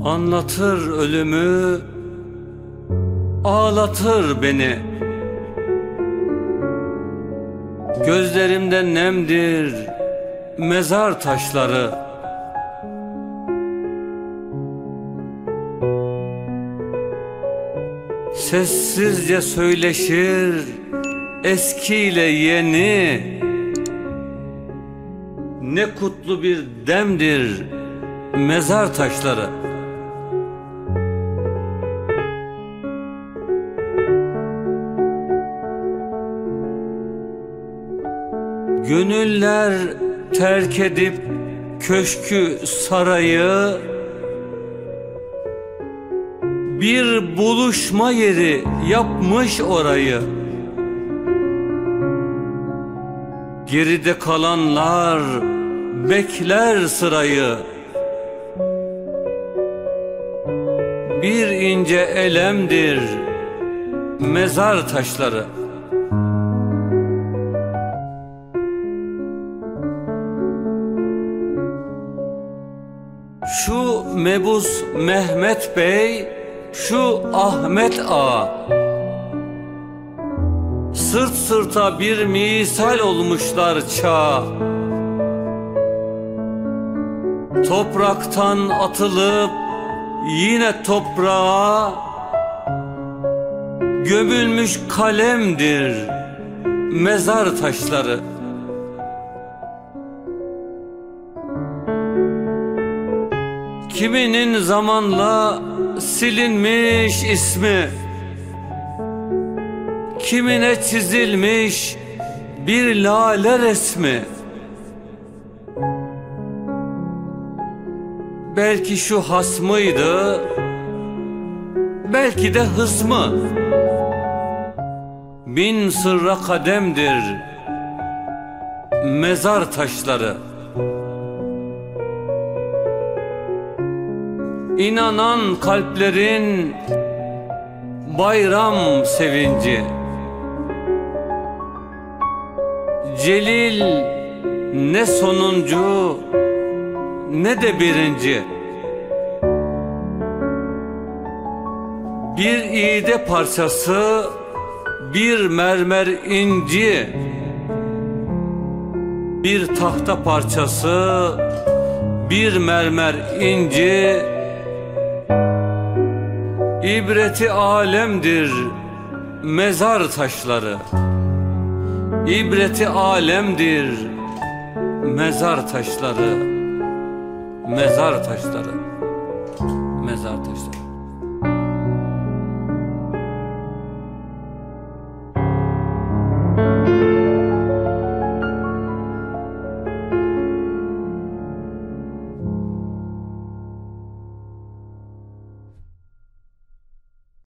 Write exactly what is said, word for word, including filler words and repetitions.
Anlatır ölümü, ağlatır beni. Gözlerimde nemdir mezar taşları. Sessizce söyleşir eskiyle yeni. Ne kutlu bir demdir mezar taşları. Gönüller terk edip köşkü sarayı, bir buluşma yeri yapmış orayı. Geride kalanlar bekler sırayı. Bir ince elemdir mezar taşları. Şu mebus Mehmet Bey, şu Ahmet Ağa, sırt sırta bir misal olmuşlar çağ. Topraktan atılıp yine toprağa gömülmüş kalemdir mezar taşları. Kiminin zamanla silinmiş ismi, kimine çizilmiş bir lale resmi. Belki şu hasmıydı, belki de hısmı. Bin sırra kademdir mezar taşları. İnanan kalplerin bayram sevinci. Celil ne sonuncu ne de birinci. Bir iğde parçası, bir mermer inci, bir tahta parçası, bir mermer inci. İbreti alemdir mezar taşları. İbreti alemdir mezar taşları. Mezar taşları. Mezar taşları.